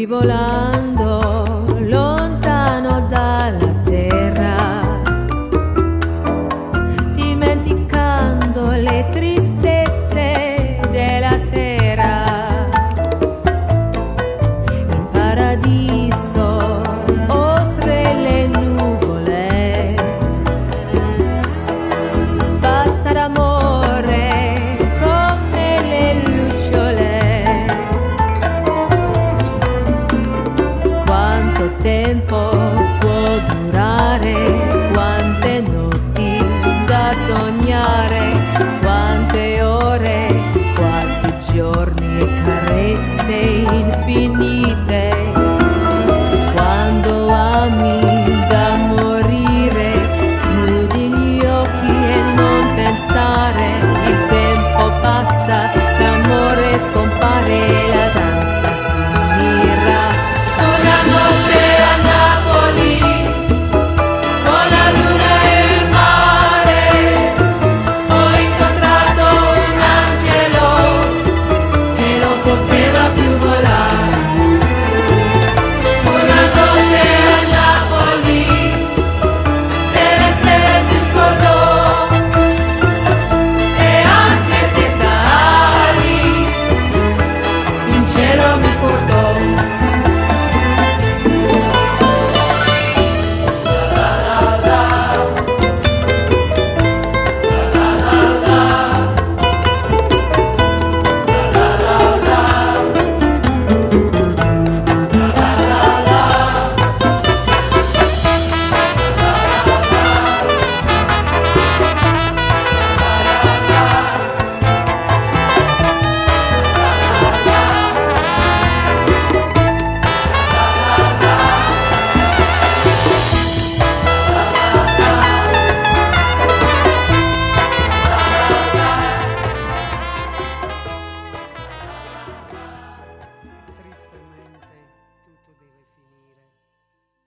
volando lontano dalla terra, dimenticando le tristezze della sera. In paradiso, oltre le nuvole, pazza d'amore come le lucciole. Quanto tempo può durare, quante notti da sognare, quante ore, quanti giorni e carezze infinite.